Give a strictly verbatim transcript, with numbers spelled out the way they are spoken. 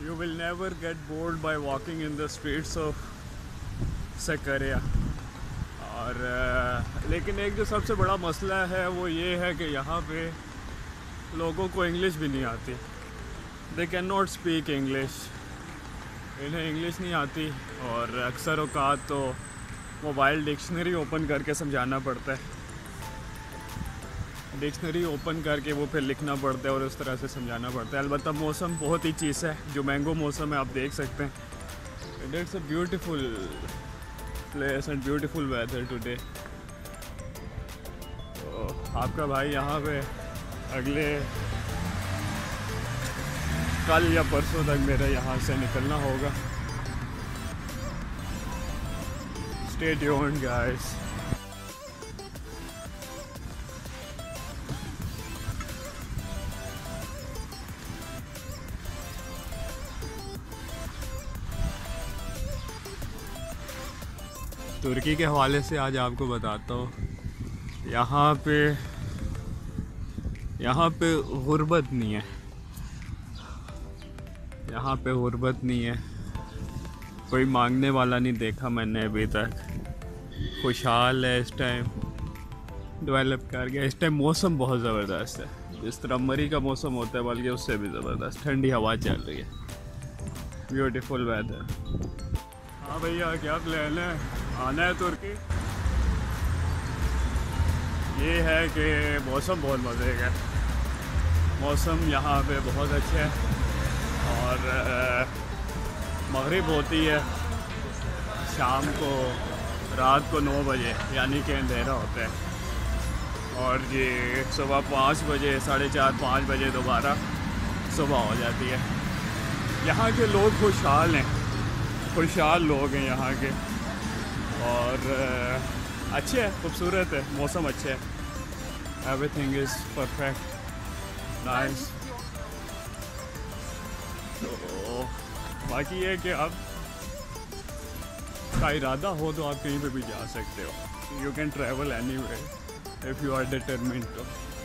You will never get bored by walking in the streets of Sakarya. और लेकिन एक जो सबसे बड़ा मसला है वो ये है कि यहाँ पे लोगों को इंग्लिश भी नहीं आती. They cannot speak English. इन्हें इंग्लिश नहीं आती और अक्सर औकात तो मोबाइल डिक्शनरी ओपन करके समझाना पड़ता है. डिक्शनरी ओपन करके वो फिर लिखना पड़ता है और उस तरह से समझाना पड़ता है. अलबत्ता मौसम बहुत ही चीज़ है, जो मैंगो मौसम है आप देख सकते हैं. It's a beautiful place and beautiful weather today. तो आपका भाई यहाँ पे अगले कल या परसों तक मेरा यहाँ से निकलना होगा. Stay tuned guys. तुर्की के हवाले से आज आपको बताता हूँ. यहाँ पे यहाँ पे गुर्बत नहीं है. यहाँ पे गुर्बत नहीं है. कोई मांगने वाला नहीं देखा मैंने अभी तक. खुशहाल है इस टाइम, डेवलप कर गया. इस टाइम मौसम बहुत ज़बरदस्त है, जिस तरह मरी का मौसम होता है बल्कि उससे भी ज़बरदस्त. ठंडी हवा चल रही है. Beautiful weather. हाँ भैया, क्या प्लान है? आना है तुर्की? ये है कि मौसम बहुत मज़े का. मौसम यहाँ पे बहुत अच्छा है और मगरिब होती है शाम को, रात को नौ बजे यानी कि अंधेरा होता है. और ये सुबह पाँच बजे साढ़े चार पाँच बजे दोबारा सुबह हो जाती है. यहाँ के लोग खुशहाल हैं, खुशहाल लोग हैं यहाँ के. और अच्छे है, खूबसूरत है, मौसम अच्छा है. Everything is perfect, nice. तो बाकी ये कि आप का इरादा हो तो आप कहीं पे भी जा सकते हो. You can travel any way if you are determined to.